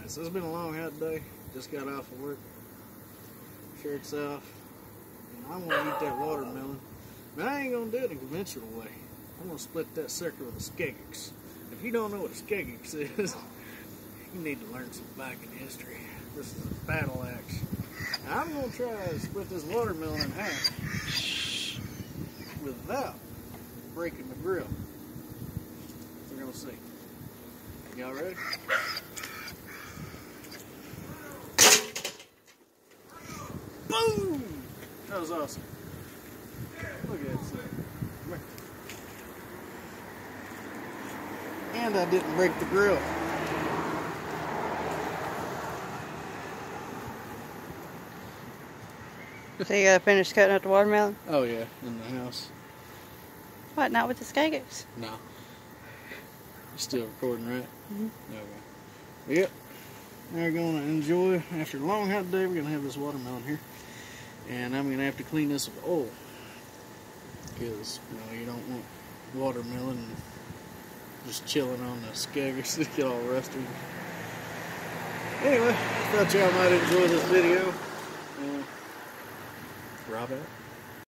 Alright, so it's been a long hot day. Just got off of work. Shirt's off. And I want to eat that watermelon. But I ain't going to do it in a conventional way. I'm going to split that sucker with a Skegix. If you don't know what a Skegix is, you need to learn some biking history. This is a battle axe. Now, I'm going to try to split this watermelon in half without breaking the grill. We're going to see. Y'all ready? Boom! That was awesome. Look at that thing. And I didn't break the grill. So you gotta finish cutting up the watermelon? Oh yeah, in the house. What, not with the Skegix? No. You're still recording, right? Mm-hmm. Okay. Yep. We're going to enjoy, after a long hot day, we're going to have this watermelon here. And I'm going to have to clean this with oil. Because, you don't want watermelon just chilling on the Skegix to get all rusty. Anyway, I thought y'all might enjoy this video. Rob out.